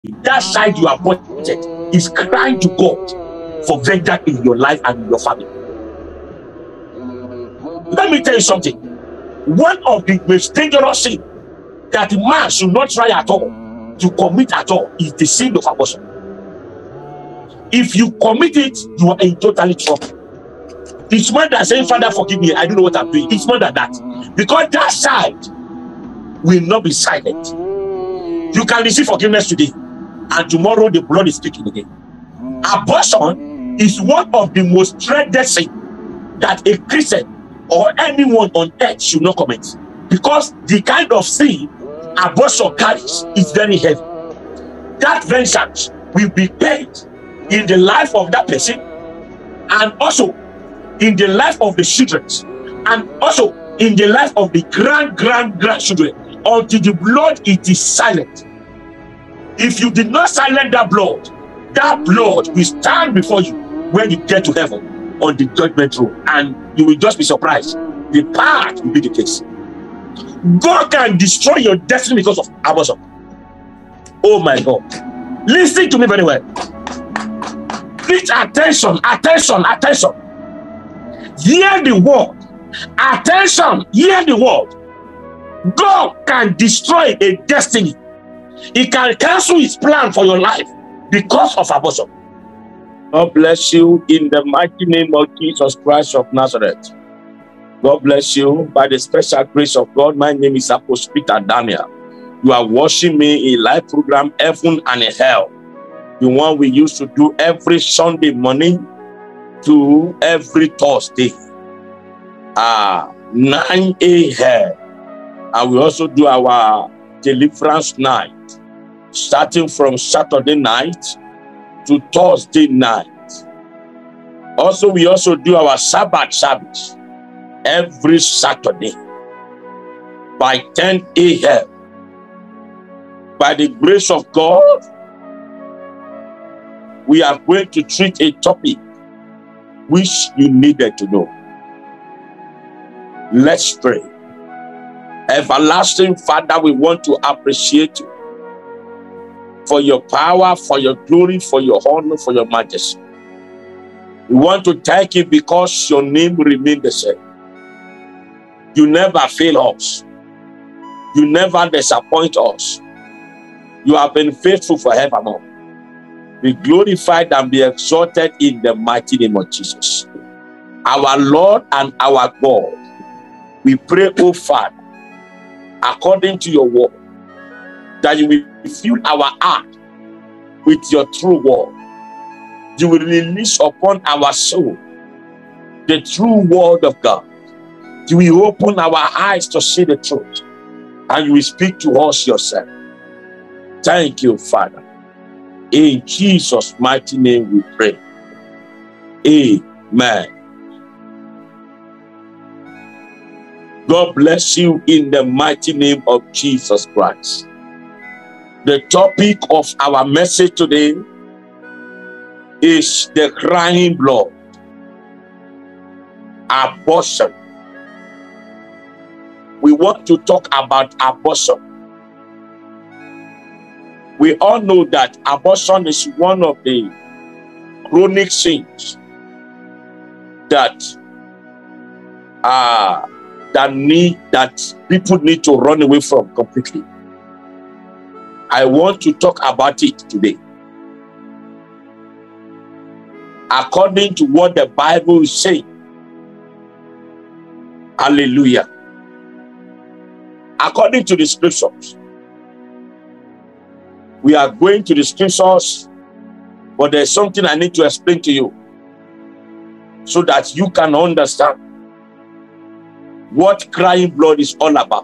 that side you appointed is crying to God for vengeance in your life and in your family. Let me tell you something. One of the most dangerous things that a man should not try at all to commit at all is the sin of abortion. If you commit it, you are in totally trouble. It's more than saying, Father, forgive me, I don't know what I'm doing. It's more than that. Because that side will not be silent. You can receive forgiveness today, and tomorrow the blood is speaking again. Abortion is one of the most dreaded sins that a Christian or anyone on earth should not commit. Because the kind of sin abortion carries is very heavy. That vengeance will be paid in the life of that person, and also in the life of the children, and also in the life of the grandchildren, until the blood it is silent. If you did not silence that blood will stand before you when you get to heaven on the judgment room, and you will just be surprised. The part will be the case. God can destroy your destiny because of abortion. Oh my God. Listen to me very well. Please attention. Hear the word. Attention, hear the word. God can destroy a destiny. He can cancel his plan for your life because of abortion. God bless you in the mighty name of Jesus Christ of Nazareth. God bless you by the special grace of God. My name is Apostle Peter Daniel. You are watching me in live program Heaven and Hell, the one we used to do every Sunday morning to every Thursday, 9 a.m. And we also do our deliverance night, starting from Saturday night to Thursday night. Also, we also do our Sabbath service every Saturday by 10 a.m. By the grace of God, we are going to treat a topic which you needed to know. Let's pray. Everlasting Father, we want to appreciate you for your power, for your glory, for your honor, for your majesty. We want to thank you because your name remains the same. You never fail us. You never disappoint us. You have been faithful forevermore. Be glorified and be exalted in the mighty name of Jesus. Our Lord and our God, we pray, oh Father, according to your word, that you will fill our heart with your true word. You will release upon our soul the true word of God. You will open our eyes to see the truth, and you will speak to us yourself. Thank you, Father. In Jesus' mighty name we pray. Amen. God bless you in the mighty name of Jesus Christ. The topic of our message today is the crying blood, abortion. We want to talk about abortion. We all know that abortion is one of the chronic sins that people need to run away from completely. I want to talk about it today. According to what the Bible is saying. Hallelujah. According to the scriptures. We are going to the scriptures, but there's something I need to explain to you so that you can understand what crying blood is all about.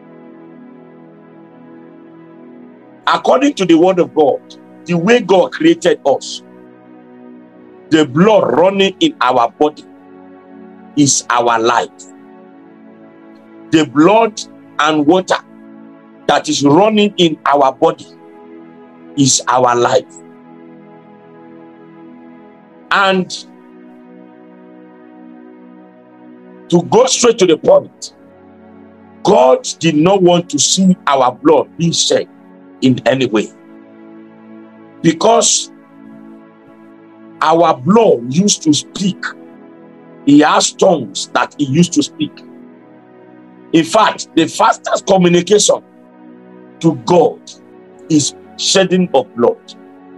According to the word of God, the way God created us, the blood running in our body is our life. The blood and water that is running in our body is our life. And to go straight to the point, God did not want to see our blood being shed in any way. Because our blood used to speak. He has tongues that he used to speak. In fact, the fastest communication to God is shedding of blood.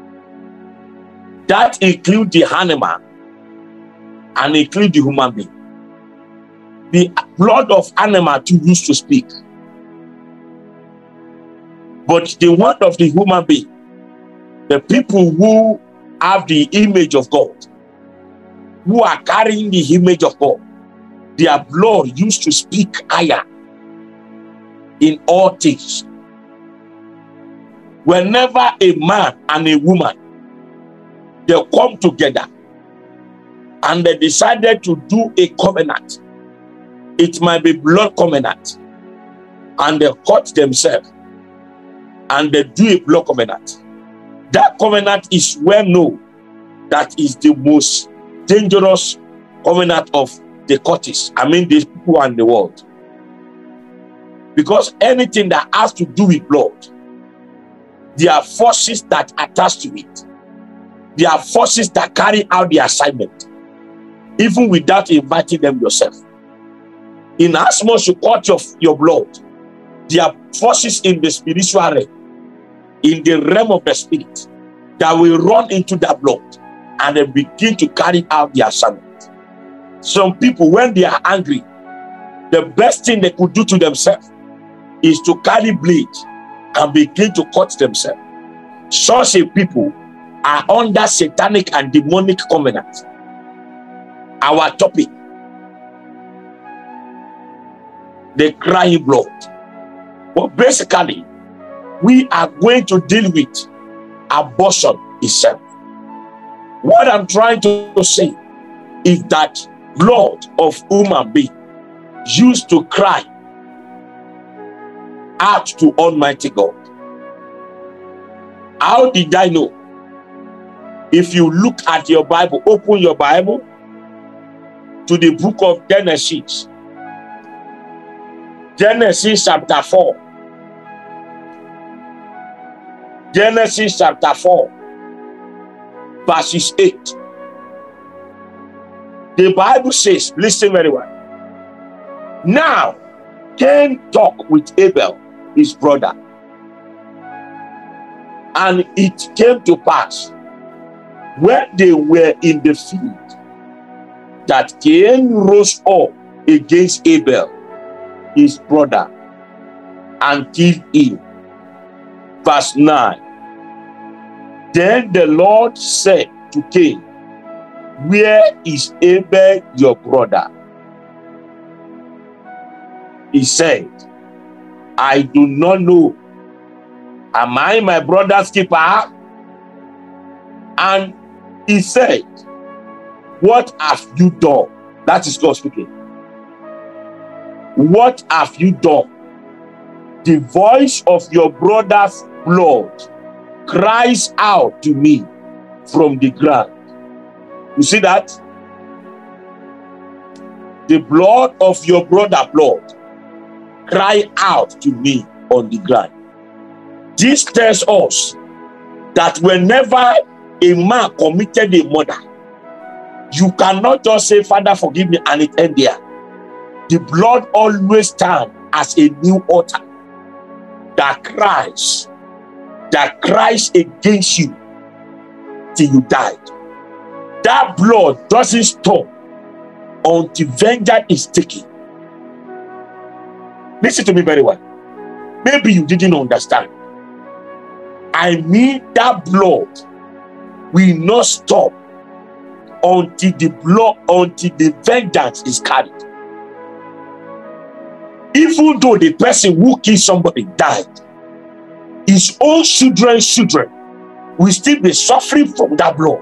That includes the animal and includes the human being. The blood of animal too used to speak. But the word of the human being, the people who have the image of God, who are carrying the image of God, their blood used to speak higher in all things. Whenever a man and a woman, they come together and they decided to do a covenant, it might be blood covenant, and they cut themselves and they do a blood covenant. That covenant is well known. That is the most dangerous covenant of the cultists. I mean, the people and the world. Because anything that has to do with blood, there are forces that attach to it. There are forces that carry out the assignment, even without inviting them yourself. In as much you cut your blood, there are forces in the spiritual realm, in the realm of the spirit, that will run into that blood and they begin to carry out the assignment. Some people, when they are angry, the best thing they could do to themselves is to carry blade and begin to cut themselves. Such a people are under satanic and demonic covenant. Our topic, the crying blood. But basically, we are going to deal with abortion itself. What I'm trying to say is that blood of human being used to cry out to Almighty God. How did I know? If you look at your Bible, open your Bible to the book of Genesis. Genesis chapter 4. Genesis chapter 4, verses 8. The Bible says, listen very well. Now, Cain talked with Abel, his brother. And it came to pass, when they were in the field, that Cain rose up against Abel, his brother, and killed him. Verse 9. Then the Lord said to Cain, where is Abel your brother? He said, I do not know. Am I my brother's keeper? And he said, what have you done? That is God speaking. What have you done? The voice of your brother's blood cries out to me from the ground. You see that? The blood of your brother's blood cry out to me on the ground. This tells us that whenever a man committed a murder, you cannot just say, Father, forgive me, and it end there. The blood always stands as a new altar that cries against you till you died. That blood doesn't stop until vengeance is taken. Listen to me very well. Maybe you didn't understand. I mean, that blood will not stop until the vengeance is carried. Even though the person who killed somebody died, his own children's children will still be suffering from that blood.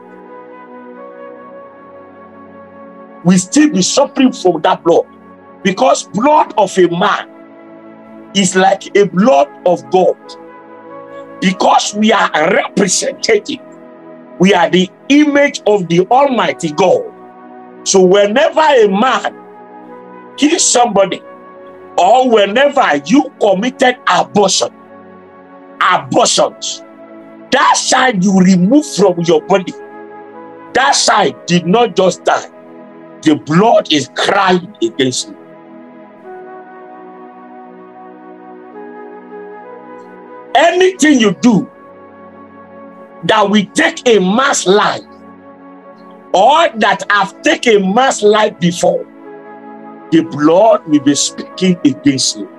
Will still be suffering from that blood. Because blood of a man is like a blood of God. Because we are representative. We are the image of the Almighty God. So whenever a man kills somebody, or whenever you committed abortions, That child you remove from your body, that child did not just die. The blood is crying against you. Anything you do that will take a man's life, or that have taken a man's life before, the blood will be speaking against you.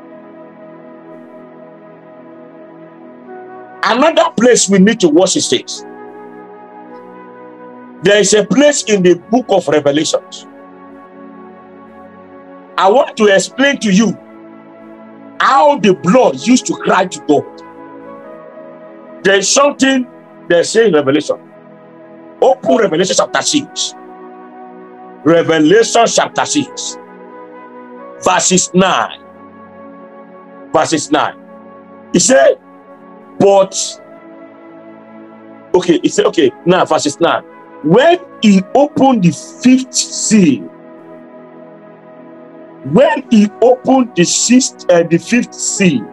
Another place we need to watch is this. There is a place in the book of Revelations. I want to explain to you how the blood used to cry to God. There is something they say in Revelation. Open Revelation chapter 6. Revelation chapter 6. Verses 9. Verses 9. He said, but, okay, he said, okay, now verses 9. When he opened the fifth seal, when he opened the fifth seal,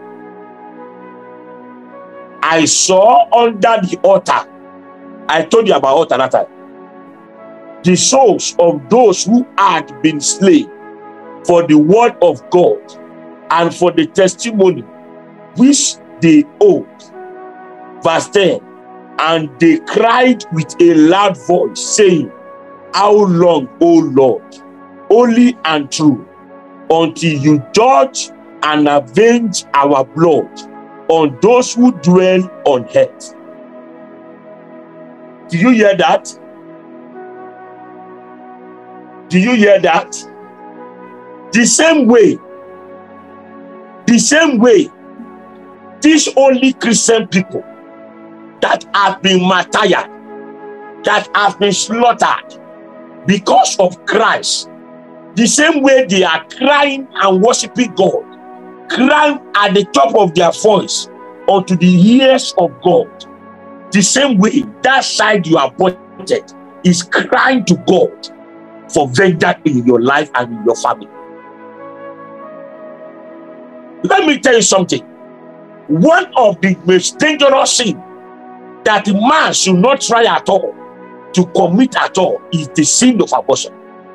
I saw under the altar, I told you about altar that time, the souls of those who had been slain for the word of God and for the testimony which they owed. Verse 10, and they cried with a loud voice, saying, how long, O Lord, holy and true, until you judge and avenge our blood on those who dwell on earth. Do you hear that? Do you hear that? The same way, these only Christian people that have been martyred, that have been slaughtered because of Christ, the same way they are crying and worshiping God, crying at the top of their voice unto the ears of God, the same way that side you are appointed is crying to God for vengeance in your life and in your family. Let me tell you something. One of the most dangerous things that a man should not try at all to commit at all is the sin of abortion.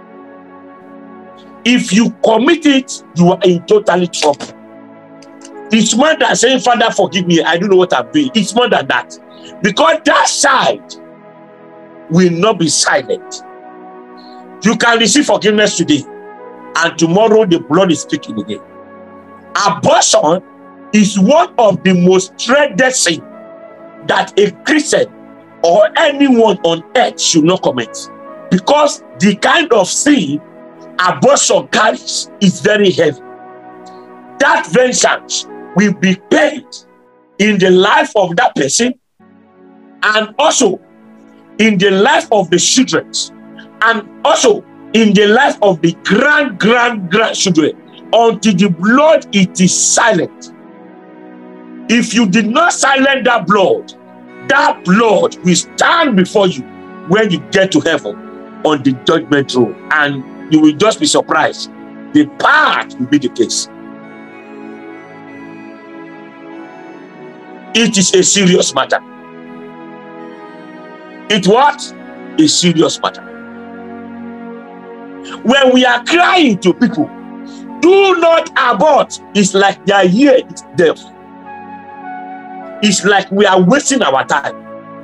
If you commit it, you are in totally trouble. It's more than saying, Father, forgive me, I don't know what I'm doing. It's more than that. Because that side will not be silent. You can receive forgiveness today, and tomorrow the blood is speaking again. Abortion is one of the most dreaded sins that a Christian or anyone on earth should not commit, because the kind of sin abortion carries is very heavy. That vengeance will be paid in the life of that person, and also in the life of the children, and also in the life of the grandchildren, until the blood it is silent. If you did not silence that blood will stand before you when you get to heaven on the judgment room, and you will just be surprised. The part will be the case. It is a serious matter. It what? A serious matter. When we are crying to people, do not abort, it's like their ear is deaf. It's like we are wasting our time.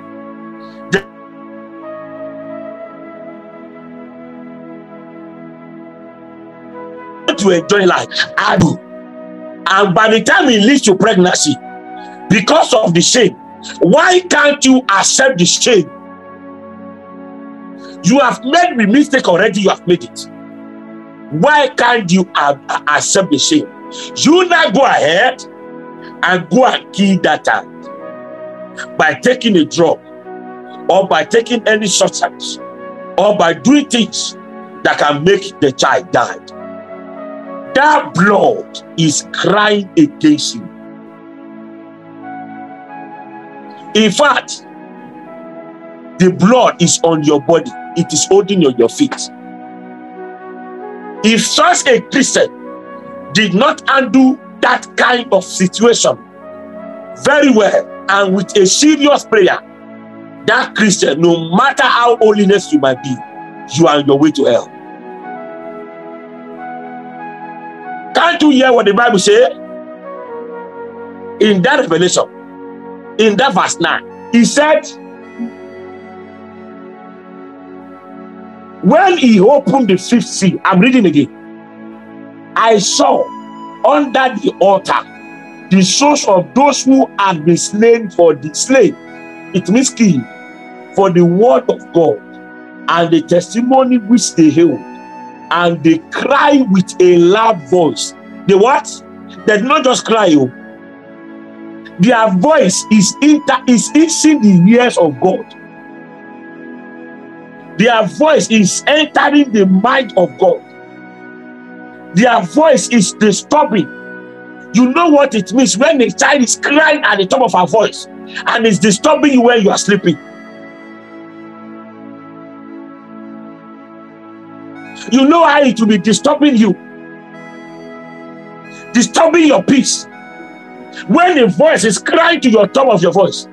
To enjoy life, I do. And by the time it leads to pregnancy, because of the shame, why can't you accept the shame? You have made the mistake already, you have made it. Why can't you accept the shame? You now go ahead and go and kill that child by taking a drug, or by taking any substance, or by doing things that can make the child die. That blood is crying against you. In fact, the blood is on your body. It is holding on your feet. If such a Christian did not undo that kind of situation very well and with a serious prayer, that Christian, no matter how holiness you might be, you are on your way to hell. Can't you hear what the Bible says? In that Revelation, in that verse 9, he said, when he opened the fifth seal, I'm reading again, I saw under the altar the souls of those who had been slain for the slain. It means killed for the word of God and the testimony which they held, and they cry with a loud voice. They what? They did not just cry. Their voice is in the ears of God. Their voice is entering the mind of God. Their voice is disturbing. You know what it means when a child is crying at the top of her voice and it's disturbing you when you are sleeping. You know how it will be disturbing you, disturbing your peace. When a voice is crying to your top of your voice,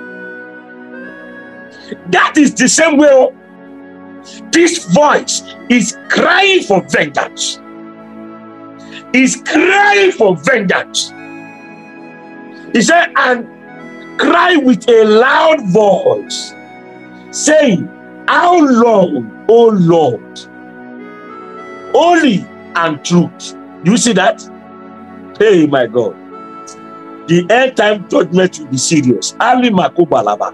that is the same way this voice is crying for vengeance. Is crying for vengeance. He said, and cry with a loud voice, saying, how long, O Lord, holy and truth? You see that? Hey, my God. The end time judgment will be serious. Ali Makubalaba.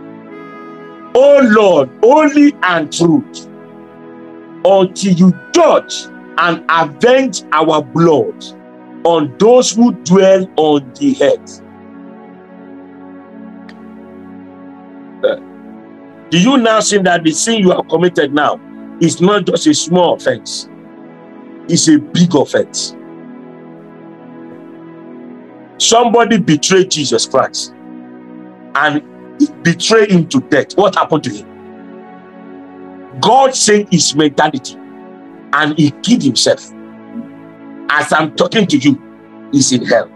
O Lord, holy and truth, until you judge and avenge our blood on those who dwell on the earth. Do you now see that the sin you have committed now is not just a small offense? It's a big offense. Somebody betrayed Jesus Christ and betrayed him to death. What happened to him? God changed his mentality and he killed himself. As I'm talking to you, he's in hell.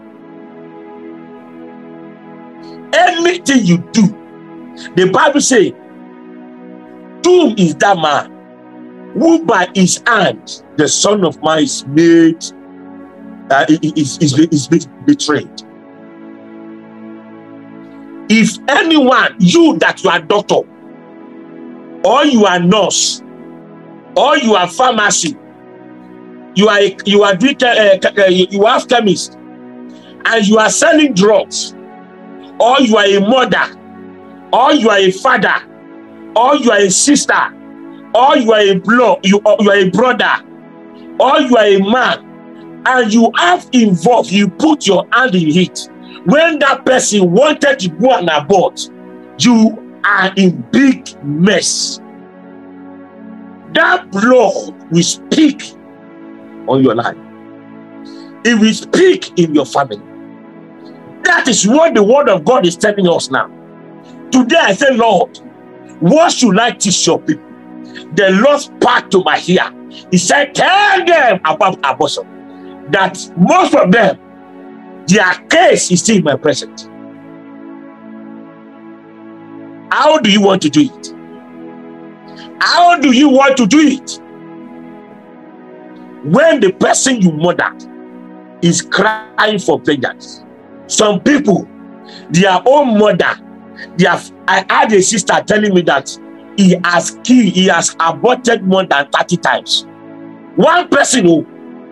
Anything you do, the Bible says, doom is that man who by his hand the Son of Man is made, is betrayed. If anyone, you that you are doctor, or you are nurse, or you are pharmacy, you have chemist, and you are selling drugs, or you are a mother, or you are a father, or you are a sister, or you are a you are a brother, or you are a man, and you have involved, you put your hand in it. When that person wanted to go and abort, you are in big mess. That blood will speak on your life. It will speak in your family. That is what the word of God is telling us now. Today I say, Lord, what should I teach your people? The Lord spoke to my ear. He said, tell them about abortion. That most of them, their case is still in my presence. How do you want to do it? How do you want to do it? When the person you murdered is crying for vengeance. Some people, their own mother, I had a sister telling me that he has aborted more than 30 times. One person who,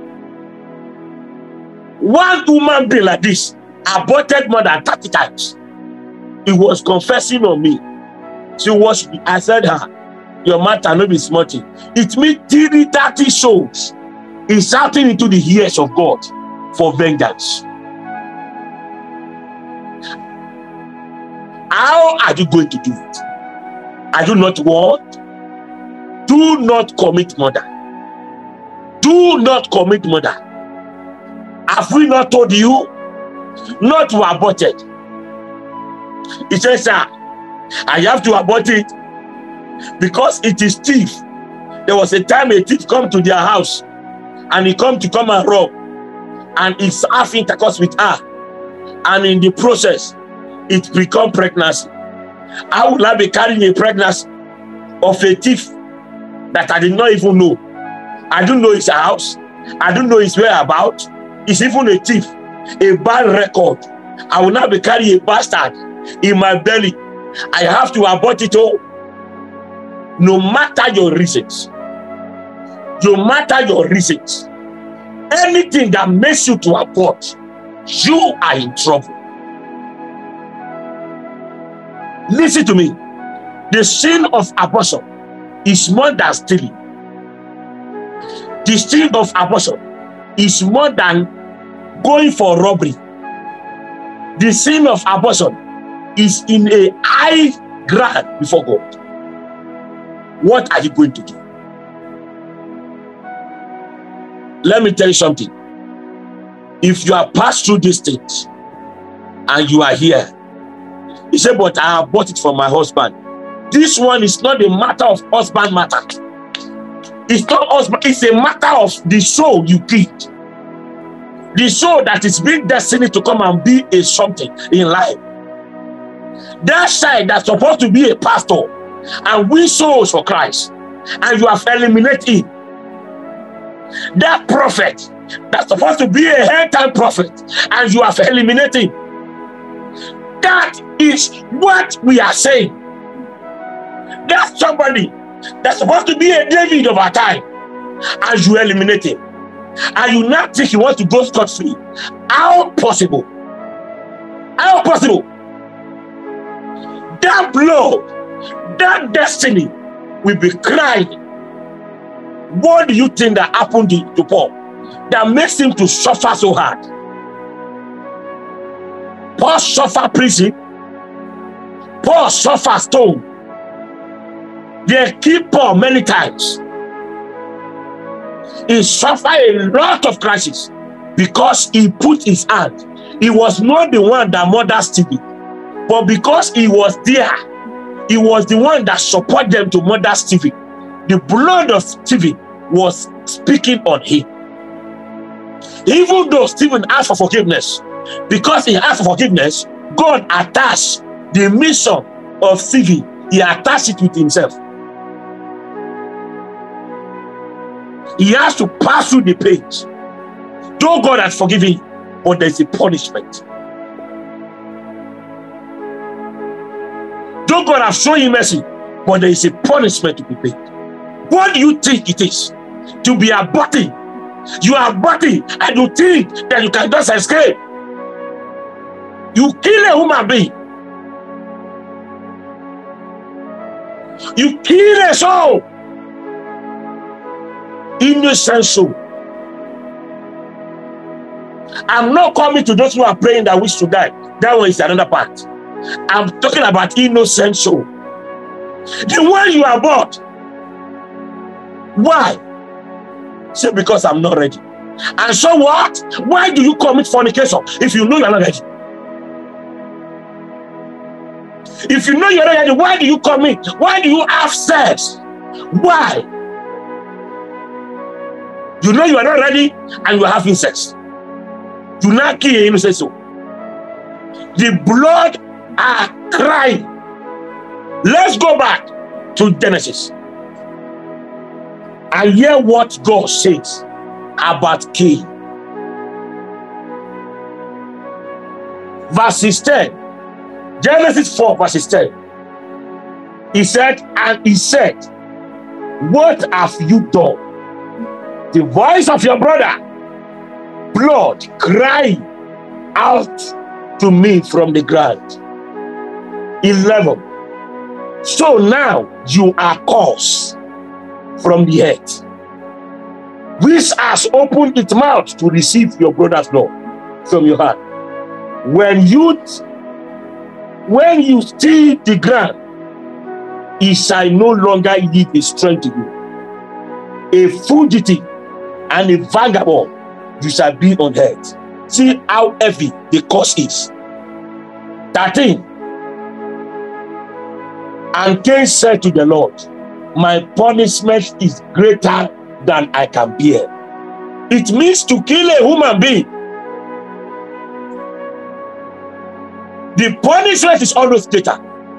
one human being like this, aborted more than 30 times. He was confessing on me. I said, your matter no be smarting. It means 30 souls is shouting into the ears of God for vengeance. How are you going to do it? Are you not what? Do not commit murder. Do not commit murder. Have we not told you not to abort it? He says, sir, I have to abort it because it is thief. There was a time a thief come to their house and he come and rob, and he's having intercourse with her, and in the process it become pregnancy. I will not be carrying a pregnancy of a thief that I did not even know. I don't know his house. I don't know his whereabouts. He's even a thief, a bad record. I will not be carrying a bastard in my belly. I have to abort it all. No matter your reasons. No matter your reasons. Anything that makes you to abort, you are in trouble. Listen to me. The sin of abortion is more than stealing. The sin of abortion is more than going for robbery. The sin of abortion is in a high ground before God. What are you going to do? Let me tell you something. If you are passed through this stage and you are here, you say, but I have bought it from my husband. This one is not a matter of husband matter. It's not husband, it's a matter of the soul you killed. The soul that is being destined to come and be a something in life. That side that's supposed to be a pastor and win souls for Christ, and you have eliminated him. That prophet that's supposed to be a end-time prophet, and you have eliminated him. That is what we are saying. That's somebody that's supposed to be a David of our time, and you eliminate him. And you now think you want to go scot-free. How possible? How possible? That blood, that destiny will be crying. What do you think that happened to Paul that makes him to suffer so hard? Paul suffered prison. Paul suffered stone. They killed Paul many times. He suffered a lot of crises because he put his hand. He was not the one that murdered Stephen, but because he was there, he was the one that supported them to murder Stephen. The blood of Stephen was speaking on him. Even though Stephen asked for forgiveness, because he asked for forgiveness, God attached the mission of Stephen. He attached it with himself. He has to pass through the page. Though God has forgiven him, but there's a punishment. Though God has shown him mercy, but there is a punishment to be paid. What do you think it is to be aborting? You are aborting and you think that you can just escape. You kill a human being. You kill a soul. Innocent soul. I'm not coming to those who are praying that wish to die. That one is another part. I'm talking about innocent soul. The one you abort. Why? Say, because I'm not ready. And so what? Why do you commit fornication if you know you're not ready? If you know you're not ready, why do you commit? Why do you have sex? Why? You know you are not ready and you are having sex. Do not kill an innocent soul. The blood are crying. Let's go back to Genesis and hear what God says about Cain. Verse 10. Genesis 4 verse 10. He said, and he said, what have you done? The voice of your brother, blood crying out to me from the ground. 11. So now you are cursed from the earth, which has opened its mouth to receive your brother's blood from your hand. When you steal the ground, it shall no longer give its strength to you. A fugitive and a vagabond you shall be on earth. See how heavy the curse is. 13. And Cain said to the Lord, my punishment is greater than I can bear. It means to kill a human being. The punishment is always greater.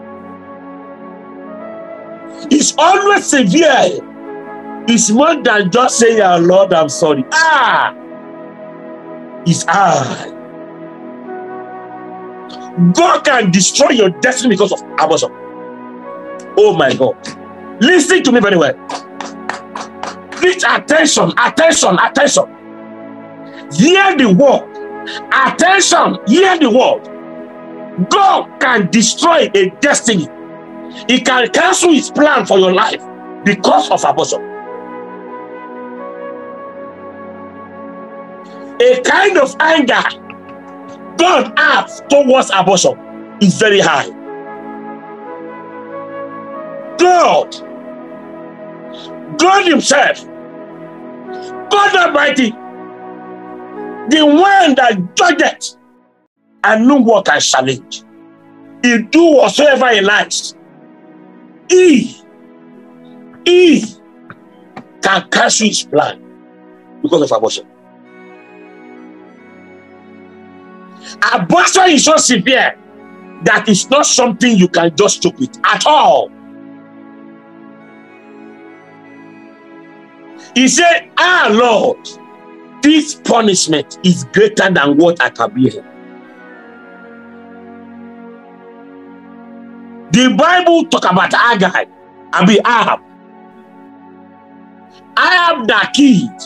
It's always severe. It's more than just saying, "Our Lord, I'm sorry." It's high. God can destroy your destiny because of abortion. Oh my God. Listen to me very well. Please, attention, attention, attention. Hear the word. Attention, hear the word. God can destroy a destiny. He can cancel his plan for your life because of abortion. A kind of anger God has towards abortion is very high. God himself, God Almighty, the one that judgeth and no one can challenge. He do whatsoever he likes. He can cancel his plan because of abortion. Abortion is so severe that it's not something you can just joke with at all. He said, Lord, this punishment is greater than what I can bear. The Bible talk about Agai and Ahab. Ahab that killed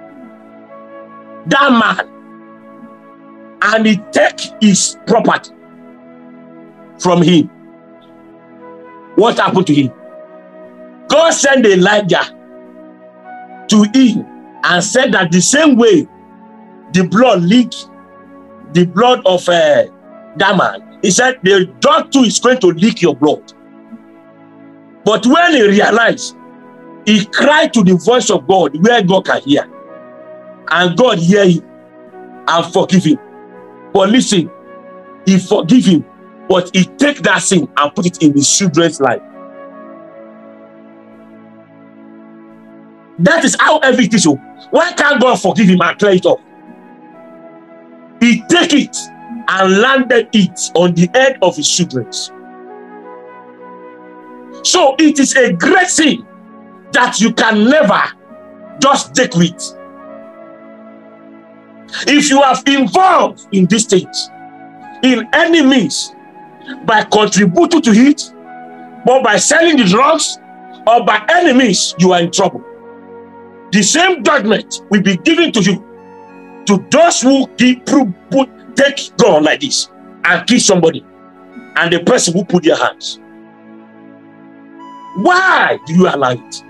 that man, and he take his property from him. What happened to him? God sent Elijah to him and said that the same way the blood leaked, the blood of that man, he said the dog too is going to leak your blood. But when he realized, he cried to the voice of God where God can hear, and God hear him and forgive him. But listen, he forgive him, but he take that sin and put it in his children's life. That is how everything is. Why can't God forgive him and clear it up? He take it and landed it on the head of his children. So it is a great sin that you can never just take with. If you have involved in these things, in any means, by contributing to it, or by selling the drugs, or by any means, you are in trouble. The same judgment will be given to you, to those who take gun like this and kill somebody, and the person who put their hands. Why do you allow it?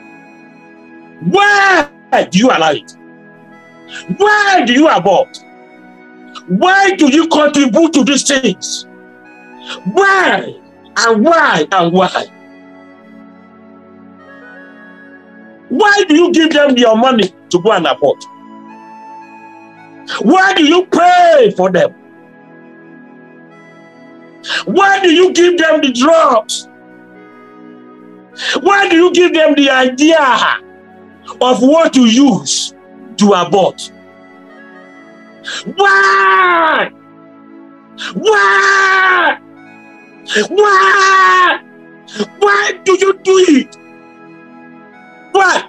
Why do you allow it? Why do you abort? Why do you contribute to these things? Why and why and why? Why do you give them your money to go and abort? Why do you pray for them? Why do you give them the drugs? Why do you give them the idea of what to use to abort? Why? Why? Why? Why do you do it? Why?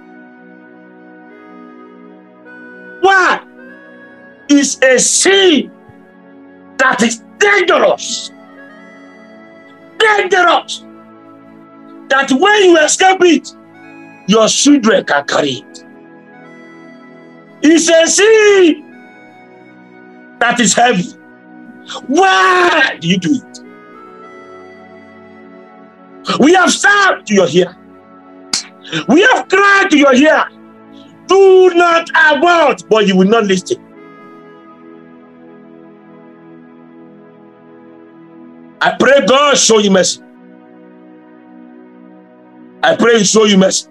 Why? It's a sin that is dangerous. Dangerous. That when you escape it, your children can carry it. It's a sin that is heavy. Why do you do it? We have served to your ear. We have cried to your ear. Do not abort, but you will not listen. I pray God show you mercy. I pray He show you mercy.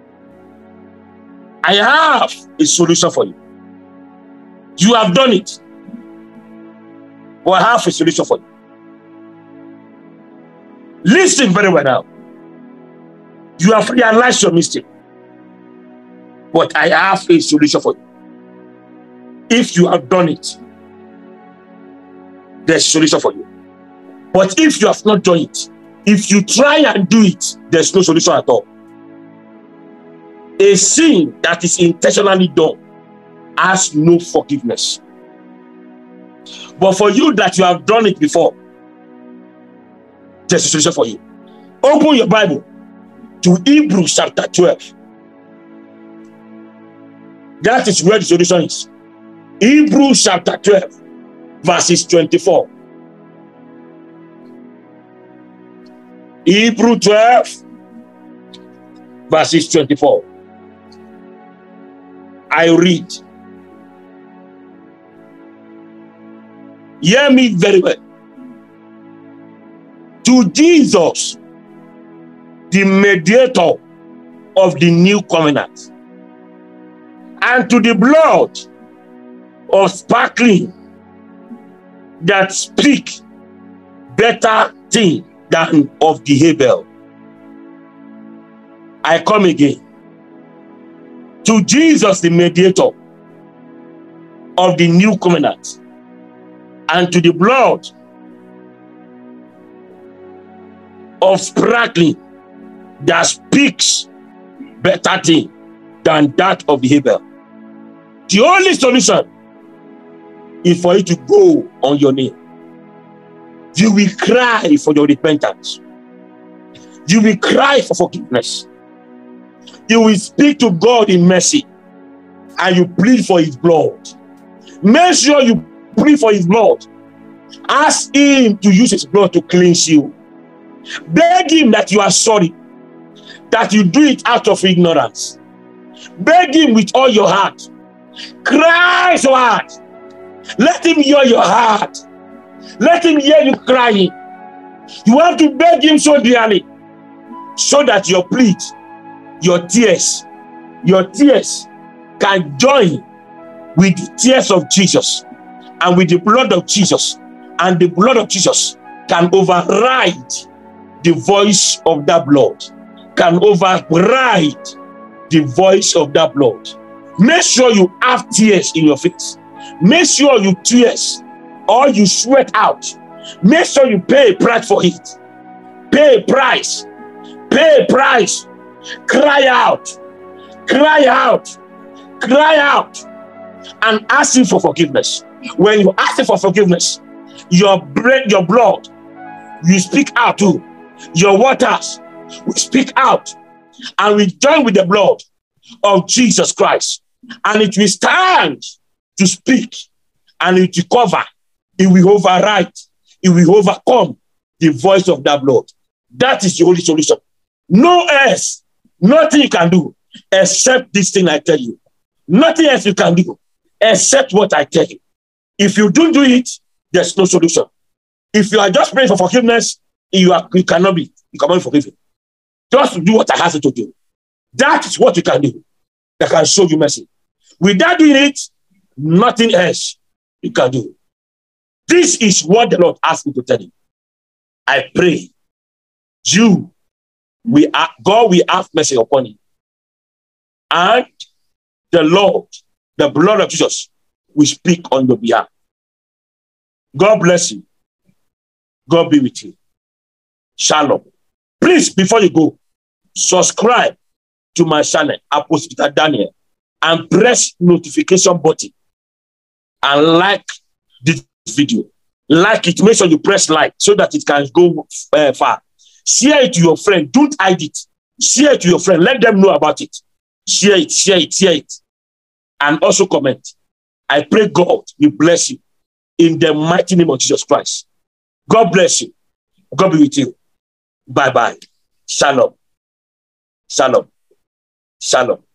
I have a solution for you. You have done it, but I have a solution for you. Listen very well now. You have realized your mistake, but I have a solution for you. If you have done it, there's a solution for you. But if you have not done it, if you try and do it, there's no solution at all. A sin that is intentionally done has no forgiveness. But for you that you have done it before, there's a solution for you. Open your Bible to Hebrews chapter 12. That is where the solution is. Hebrews chapter 12, verses 24. Hebrews 12, verses 24. I read. Hear me very well. To Jesus, the mediator of the new covenant, and to the blood of sparkling that speak better thing than of the Abel. I come again. To Jesus, the mediator of the new covenant, and to the blood of sparkling that speaks better thing than that of the Abel. The only solution is for you to go on your knee. You will cry for your repentance. You will cry for forgiveness. You will speak to God in mercy, and you plead for his blood. Make sure you plead for his blood. Ask him to use his blood to cleanse you. Beg him that you are sorry, that you do it out of ignorance. Beg him with all your heart. Cry so hard. Let him hear your heart. Let him hear you crying. You have to beg him so dearly, so that your plea, your tears can join with the tears of Jesus and with the blood of Jesus, and the blood of Jesus can override the voice of that blood, can override the voice of that blood. Make sure you have tears in your face. Make sure you tears or you sweat out. Make sure you pay a price for it. Pay a price. Pay a price. Cry out. Cry out. Cry out. And ask him for forgiveness. When you ask him for forgiveness, your blood, you speak out too. Your waters will speak out, and we join with the blood of Jesus Christ, and it will stand to speak, and it will cover, it will override, it will overcome the voice of that blood. That is the only solution. No else, nothing you can do except this thing I tell you. Nothing else you can do except what I tell you. If you don't do it, there's no solution. If you are just praying for forgiveness, you cannot be forgiven. Just do what I asked you to do. That is what you can do that can show you mercy. Without doing it, nothing else you can do. This is what the Lord asked me to tell you. I pray God will have mercy upon you. And the Lord, the blood of Jesus, will speak on your behalf. God bless you. God be with you. Shalom. Please, before you go, subscribe to my channel, Apostle Peter Daniel, and press notification button and like this video. Like it, make sure you press like so that it can go far. Share it to your friend. Don't hide it. Share it to your friend. Let them know about it. Share it, share it, share it. And also comment. I pray God will bless you in the mighty name of Jesus Christ. God bless you. God be with you. Bye-bye. Shalom. Shalom. Shalom.